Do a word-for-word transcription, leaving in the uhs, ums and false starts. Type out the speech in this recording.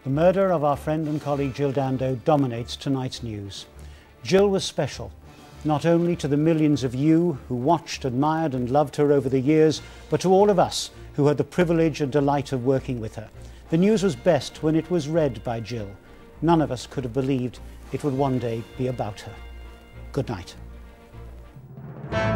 The murder of our friend and colleague Jill Dando dominates tonight's news. Jill was special, not only to the millions of you who watched, admired and loved her over the years, but to all of us who had the privilege and delight of working with her. The news was best when it was read by Jill. None of us could have believed it would one day be about her. Good night.